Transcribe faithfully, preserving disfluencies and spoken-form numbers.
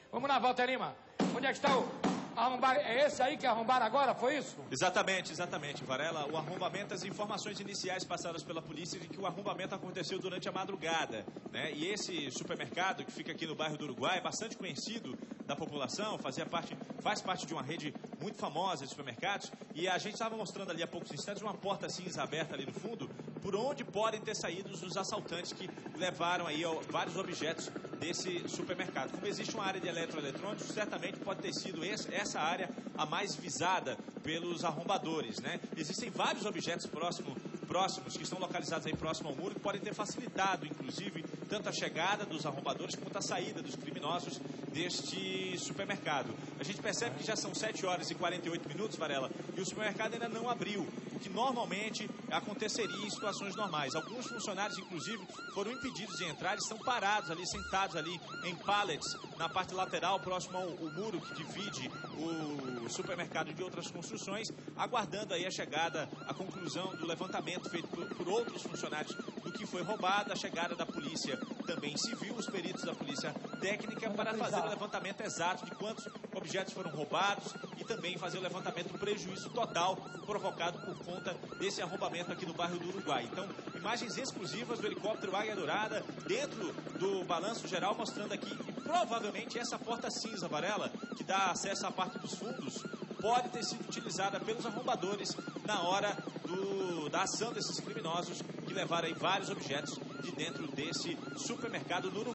Vamos lá, Walter Lima. Onde é que está o arrombar? É esse aí que arrombaram agora, foi isso? Exatamente, exatamente, Varela. O arrombamento, as informações iniciais passadas pela polícia de que o arrombamento aconteceu durante a madrugada, né? E esse supermercado que fica aqui no bairro do Uruguai é bastante conhecido da população, fazia parte, faz parte de uma rede muito famosa de supermercados, e a gente estava mostrando ali há poucos instantes uma porta cinza aberta ali no fundo, por onde podem ter saído os assaltantes que levaram aí ó, vários objetos desse supermercado. Como existe uma área de eletroeletrônicos, certamente pode ter sido esse, essa área a mais visada pelos arrombadores, né? Existem vários objetos próximos, próximos que estão localizados aí próximo ao muro que podem ter facilitado, inclusive, tanto a chegada dos arrombadores quanto a saída dos criminosos deste supermercado. A gente percebe que já são sete horas e quarenta e oito minutos, Varela, e o supermercado ainda não abriu, o que normalmente aconteceria em situações normais. Alguns funcionários, inclusive, foram impedidos de entrar, estão parados ali, sentados ali em pallets na parte lateral, próximo ao, ao muro que divide o supermercado de outras construções, aguardando aí a chegada, a conclusão do levantamento feito por, por outros funcionários do que foi roubado, a chegada da polícia também civil, os peritos da polícia técnica para fazer o levantamento exato de quantos objetos foram roubados e também fazer o levantamento do prejuízo total provocado por conta desse arrombamento aqui no bairro do Uruguai. Então, imagens exclusivas do helicóptero Águia Dourada dentro do balanço geral, mostrando aqui que provavelmente essa porta cinza, Varela, que dá acesso à parte dos fundos, pode ter sido utilizada pelos arrombadores na hora do, da ação desses criminosos que levaram aí vários objetos de dentro desse supermercado no Uruguai.